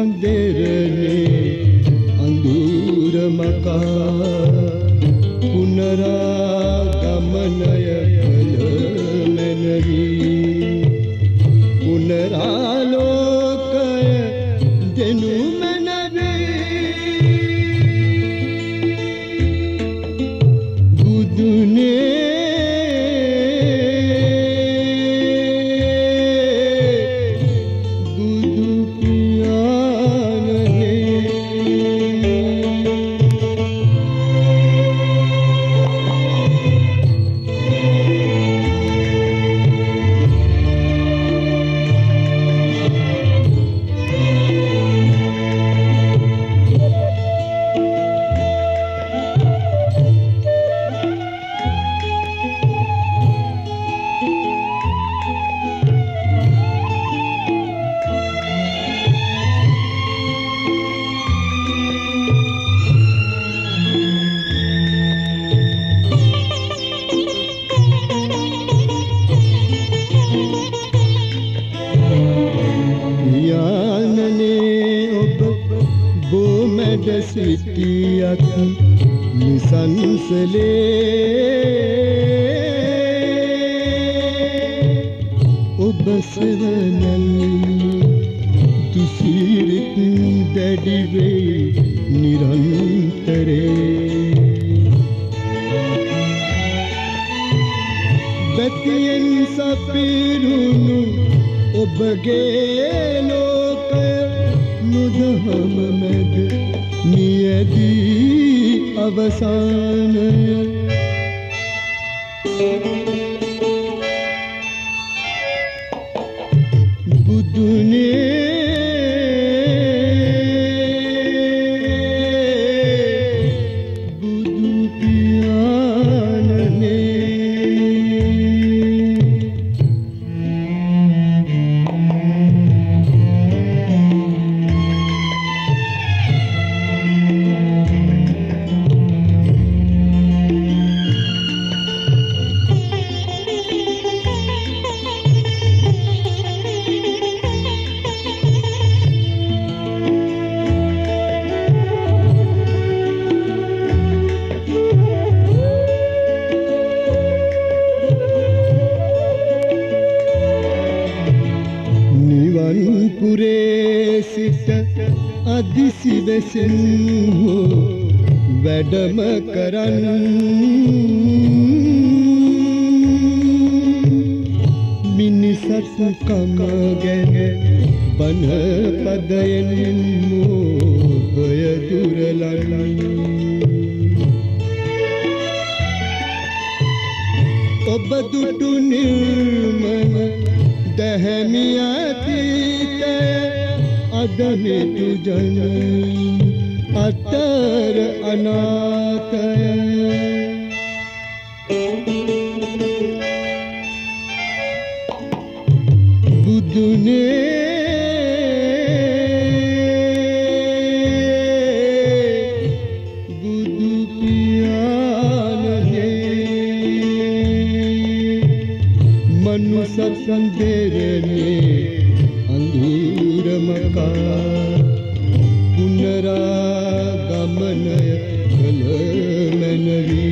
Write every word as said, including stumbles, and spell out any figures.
සඳෙරනේ අඳුර මකා පුනරාගමනය කළ මැනවි පුනරාලෝකය දෙනු මැනවි බුදුනේ සිටියක් නිසංසලේ ඔබ සෙවනැල්ලි දුසිරිත් දැඩිවේ නිරන්තරේ බැතියෙන් සපිරුණු ඔබගේ ලෝකය මුදහම මැද නියදී අවසානය බුදුනේ බුදු පියාණනේ පුරේ සිට අදිසිවසින් වැඩම කරන් මිනිසත් කම ගැන බණ පදයෙන් මෝහය දුරලන් ඔබ දුටු නිර්මල දැහැමිය අතීතය අදනෙතු ජන අතර අනාථය බුදුනේ බුදු පියාණනේ මනුසත් සඳෙරනේ අඳුර මකා පුනරාගමනය කළ මැනවි